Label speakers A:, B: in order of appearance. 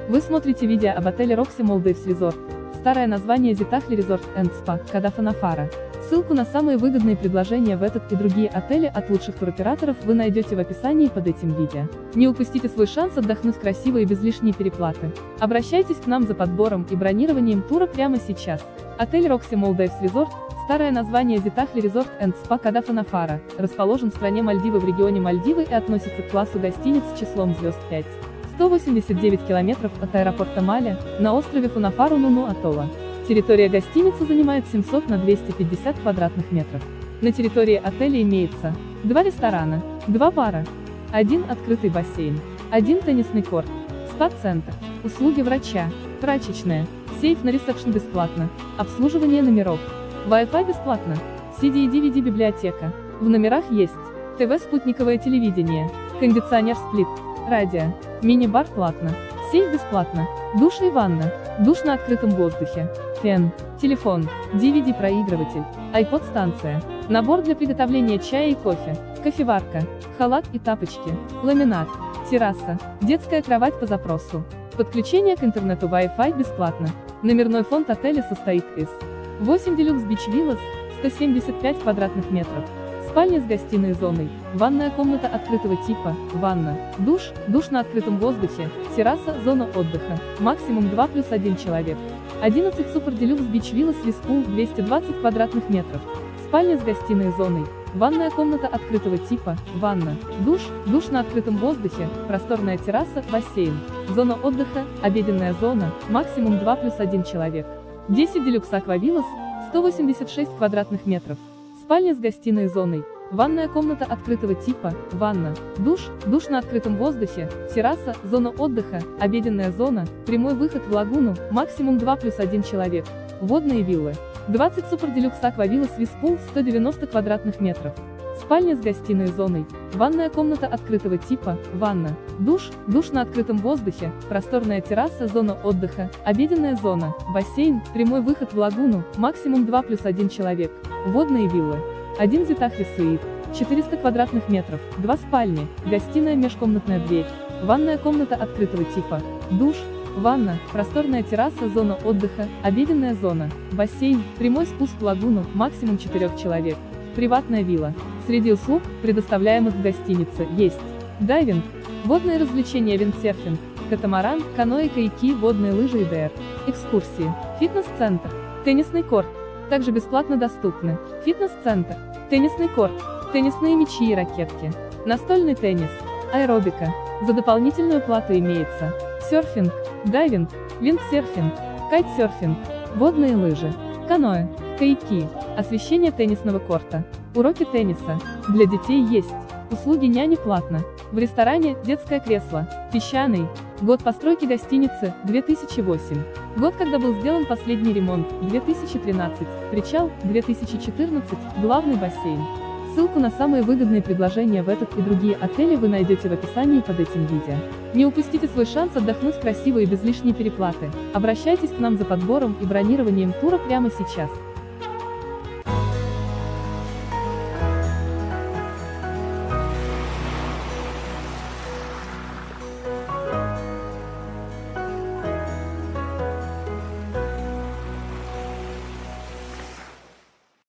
A: Вы смотрите видео об отеле Roxy Maldives Resort, старое название Zitahli Resort and Spa, Кадафа-Нафара. Ссылку на самые выгодные предложения в этот и другие отели от лучших туроператоров вы найдете в описании под этим видео. Не упустите свой шанс отдохнуть красиво и без лишней переплаты. Обращайтесь к нам за подбором и бронированием тура прямо сейчас. Отель Roxy Maldives Resort, старое название Zitahli Resort and Spa Кадафа-Нафара, расположен в стране Мальдивы в регионе Мальдивы и относится к классу гостиниц с числом звезд 5. 189 километров от аэропорта Маля, на острове Фунафару Нуну-Атолла. Территория гостиницы занимает 700 на 250 квадратных метров. На территории отеля имеется 2 ресторана, 2 бара, 1 открытый бассейн, 1 теннисный корт, спа-центр, услуги врача, прачечная, сейф на ресепшн бесплатно, обслуживание номеров, Wi-Fi бесплатно, CD и DVD библиотека. В номерах есть ТВ, спутниковое телевидение, кондиционер сплит, радио, мини-бар платно, сейф бесплатно, душ и ванна, душ на открытом воздухе, фен, телефон, DVD-проигрыватель, iPod-станция, набор для приготовления чая и кофе, кофеварка, халат и тапочки, ламинат, терраса, детская кровать по запросу. Подключение к интернету Wi-Fi бесплатно. Номерной фонд отеля состоит из 8 Deluxe Beach Villas, 175 квадратных метров, спальня с гостиной зоной, ванная комната открытого типа, ванна, душ, душ на открытом воздухе, терраса, зона отдыха, максимум 2+1 человек. 11 Super Deluxe Beach Villas with Pool, 220 квадратных метров, спальня с гостиной зоной, ванная комната открытого типа, ванна, душ, душ на открытом воздухе, просторная терраса, бассейн, зона отдыха, обеденная зона, максимум 2+1 человек. 10 Deluxe Aqua Villas, 186 квадратных метров, спальня с гостиной зоной, ванная комната открытого типа, ванна, душ, душ на открытом воздухе, терраса, зона отдыха, обеденная зона, прямой выход в лагуну, максимум 2+1 человек. Водные виллы. 20 Super Deluxe Aqua Villas with Pool, 190 квадратных метров, спальня с гостиной зоной, ванная комната открытого типа, ванна, душ, душ на открытом воздухе, просторная терраса, зона отдыха, обеденная зона, бассейн, прямой выход в лагуну, максимум 2+1 человек. Водные виллы. 1 Zitahli Suite, 400 квадратных метров, 2 спальни, гостиная, межкомнатная дверь, ванная комната открытого типа, душ, ванна, просторная терраса, зона отдыха, обеденная зона, бассейн, прямой спуск в лагуну, максимум 4 человек. Приватная вилла. Среди услуг, предоставляемых в гостинице, есть дайвинг, водные развлечения, виндсерфинг, катамаран, каноэ, каяки, водные лыжи и ДР, экскурсии, фитнес-центр, теннисный корт. Также бесплатно доступны фитнес-центр, теннисный корт, теннисные мячи и ракетки, настольный теннис, аэробика. За дополнительную плату имеется серфинг, дайвинг, виндсерфинг, кайтсерфинг, водные лыжи, каноэ, каяки, освещение теннисного корта, уроки тенниса. Для детей есть услуги няни платно. В ресторане детское кресло, песчаный. Год постройки гостиницы 2008. Год, когда был сделан последний ремонт 2013. Причал 2014. Главный бассейн. Ссылку на самые выгодные предложения в этот и другие отели вы найдете в описании под этим видео. Не упустите свой шанс отдохнуть красиво и без лишней переплаты. Обращайтесь к нам за подбором и бронированием тура прямо сейчас.